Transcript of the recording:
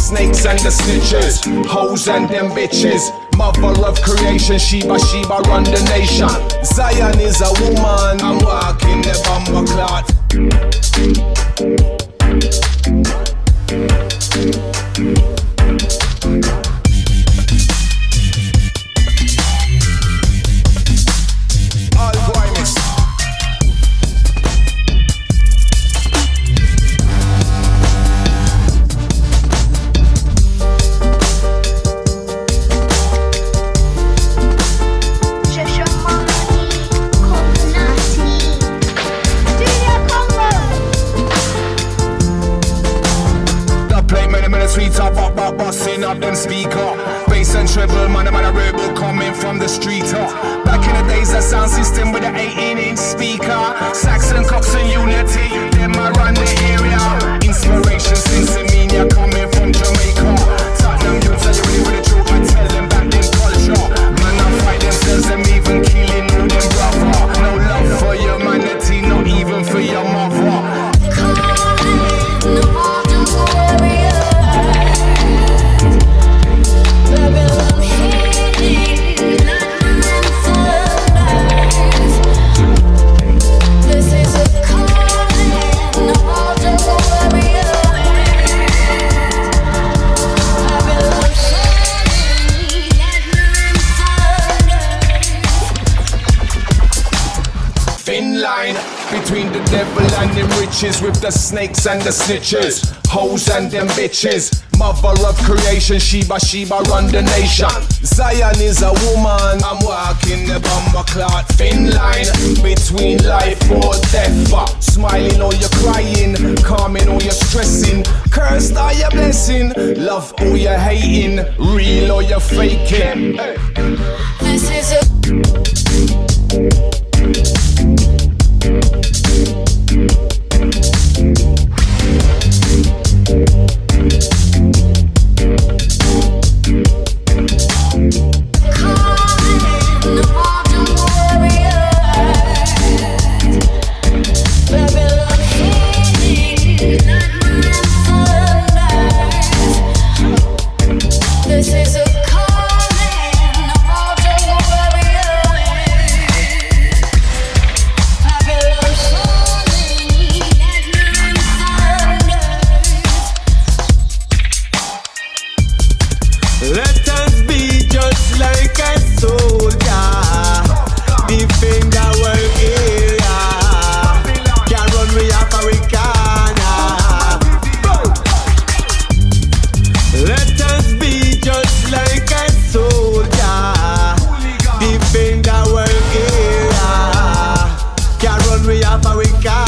snakes and the snitches, hoes and them bitches. Mother of creation, Sheba run the nation. Zion is a woman, I'm walking the bomber clot. Sweets up, busting up them speaker. Bass and treble, man, a rebel coming from the street. Back in the days, a sound system with an 18-inch speaker. Saxon, Cox and Unity, them I run the area. Inspiration, Cincinnati, coming from Jamaica. Tottenham youths, are you ready for the truth? I tell them back in culture. Man, I fight themselves, them even killing all them brother. No love for humanity, not even for your mother. Thin line between the devil and them riches, with the snakes and the snitches, hoes and them bitches. Mother of creation, Sheba run the nation. Zion is a woman, I'm walking the bomber clot. Thin line between life or death. Smiling or you're crying, calming or you're stressing. Cursed or you're blessing, love or you're hating, real or you're faking. This is a let us be just like a soldier, defend our area, can run we Africana. Let us be just like a soldier, defend our area, can run we Africana.